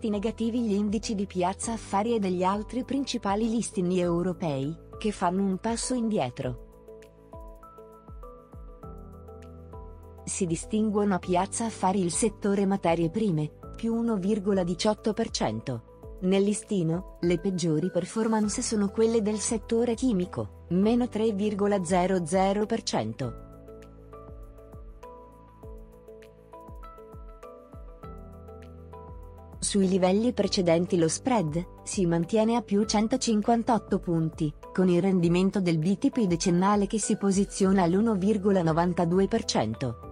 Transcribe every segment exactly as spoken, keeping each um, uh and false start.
effetti negativi gli indici di Piazza Affari e degli altri principali listini europei, che fanno un passo indietro. Si distinguono a Piazza Affari il settore materie prime, più uno virgola diciotto per cento. Nel listino, le peggiori performance sono quelle del settore chimico, meno tre virgola zero zero per cento. Sui livelli precedenti lo spread si mantiene a più centocinquantotto punti, con il rendimento del B T P decennale che si posiziona all'uno virgola novantadue per cento.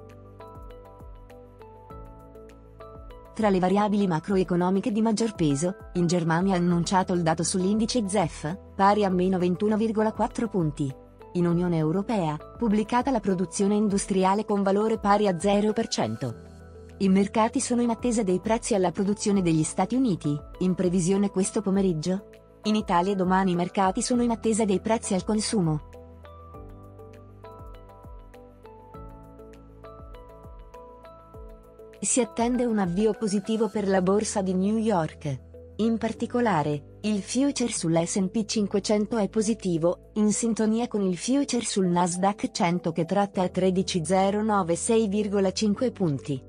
Tra le variabili macroeconomiche di maggior peso, in Germania ha annunciato il dato sull'indice Z E F, pari a meno ventuno virgola quattro punti. In Unione Europea, pubblicata la produzione industriale con valore pari a zero per cento. I mercati sono in attesa dei prezzi alla produzione degli Stati Uniti, in previsione questo pomeriggio. In Italia domani i mercati sono in attesa dei prezzi al consumo. Si attende un avvio positivo per la borsa di New York. In particolare, il future sull'S and P cinquecento è positivo, in sintonia con il future sul Nasdaq cento che tratta a tredici virgola zero nove sei virgola cinque punti.